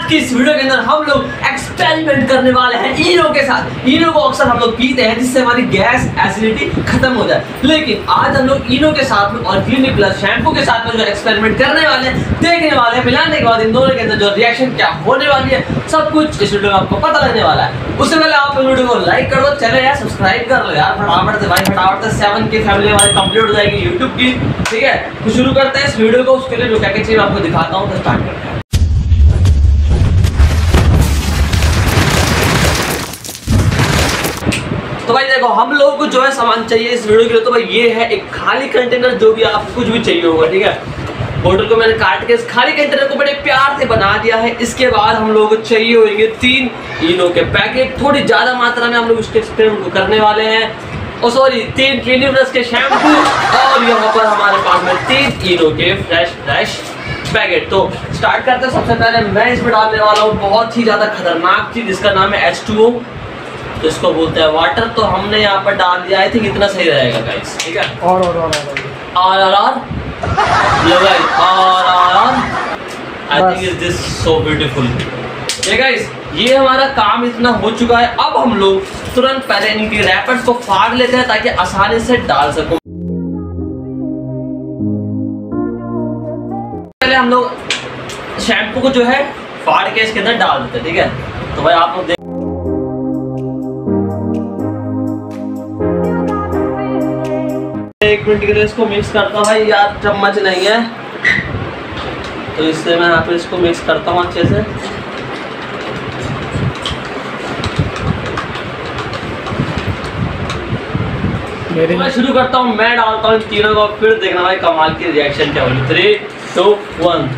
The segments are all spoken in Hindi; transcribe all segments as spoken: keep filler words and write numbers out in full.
की इस वीडियो के अंदर हम लोग एक्सपेरिमेंट करने वाले हैं इनो के साथ। इनो को अक्सर हम लोग पीते हैं जिससे हमारी गैस एसिडिटी खत्म हो जाए, लेकिन आज हम लोग इनो के साथ में और क्लिनिक प्लस शैम्पू के साथ में जो एक्सपेरिमेंट करने वाले हैं, देखने वाले हैं मिलाने के बाद इन दोनों के अंदर जो रिएक्शन क्या होने वाली है, सब कुछ इस वीडियो में आपको पता लगने वाला है। उससे पहले आप वीडियो को लाइक कर दो, चैनल यार सब्सक्राइब कर लो यार फटाफट से भाई, फटाफट से सेवन की फैमिली हमारी कंप्लीट हो जाएगी यूट्यूब की। ठीक है, तो शुरू करते हैं इस वीडियो को। उसके लिए जो क्या क्या चाहिए आपको दिखाता हूँ, तो स्टार्ट करते हैं। तो भाई देखो, हम लोगों को जो है सामान चाहिए इस वीडियो के लिए, तो भाई ये है एक खाली कंटेनर, जो भी आपको कुछ भी चाहिए होगा। ठीक है, बोतल को मैंने काट के इस खाली कंटेनर को बड़े प्यार से बना दिया है। इसके बाद हम लोगों को चाहिए होंगे तीन इनो के पैकेट, थोड़ी ज्यादा मात्रा में हम लोग इसके एक्सपेरिमेंट को करने वाले हैं। और सॉरी, तीन क्लिनिक प्लस के शैम्पू, और यहाँ पर हमारे पास में तीन इनो के फ्रेश फ्रेश पैकेट। तो स्टार्ट करते हैं। सबसे पहले मैं इसमें डालने वाला हूँ बहुत ही ज्यादा खतरनाक चीज, जिसका नाम है एच टू ओ, तो इसको बोलते हैं वाटर। तो हमने यहाँ पर डाल दिया, आई थिंक इतना सही रहेगा गाइस। ठीक है, और और और और और और लो गाइस, और और I think is this so beautiful. ये गाइस, ये हमारा काम इतना हो चुका है। अब हम लोग तुरंत पहले इनके रैपर्स को फाड़ लेते हैं ताकि आसानी से डाल सको। पहले हम लोग शैम्पू को जो है फाड़ के इसके अंदर डाल देते हैं। ठीक है, तो भाई आप लोग देख, एक मिनट के लिए इसको मिक्स करता हूँ भाई, यार चम्मच नहीं है तो इससे मैं यहाँ पे इसको मिक्स करता हूँ अच्छे से। तो मैं शुरू करता हूँ, मैं डालता हूँ तीनों को, फिर देखना भाई कमाल की रिएक्शन क्या होगी। Three two one.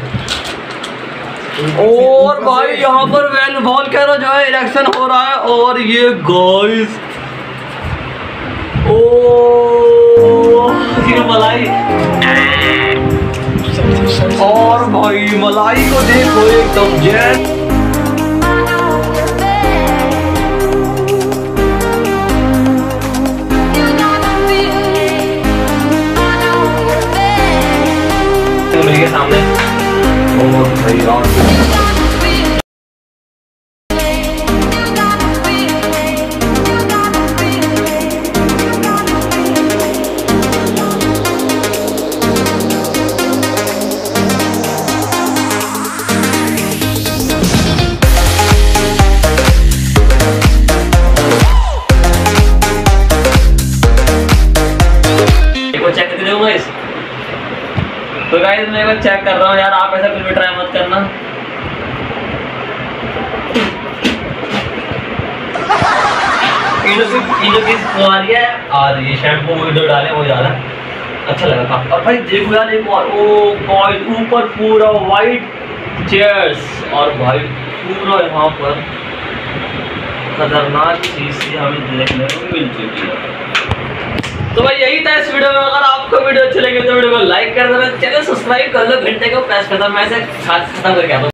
और भाई यहाँ पर वेल बॉल कह रहा जो है रिएक्शन हो रहा है। और ये गाइस, ओ मलाई, और भाई मलाई को देखो एकदम जेट। मेरे सामने और भाई और तो गाइस मैं एक बार चेक कर रहा हूँ यार, आप ऐसा फिर भी ट्राई मत करना। इनो की इनो की सवारी है, और ये शैम्पू वो जो डाले वो ज्यादा अच्छा लगा था। और भाई देखो यार एक और, ओ गाइस ऊपर पूरा वाइट चेयर्स, और भाई पूरा यहाँ पर खतरनाक चीज सी हमें देखने को मिल चुकी है। तो भाई यही था इस वीडियो में। अगर आपको वीडियो अच्छी लगी तो वीडियो को लाइक कर देना, चैनल सब्सक्राइब कर लो, घंटे को प्रेस कर दो। मैं इसे खत्म करके आता हूं।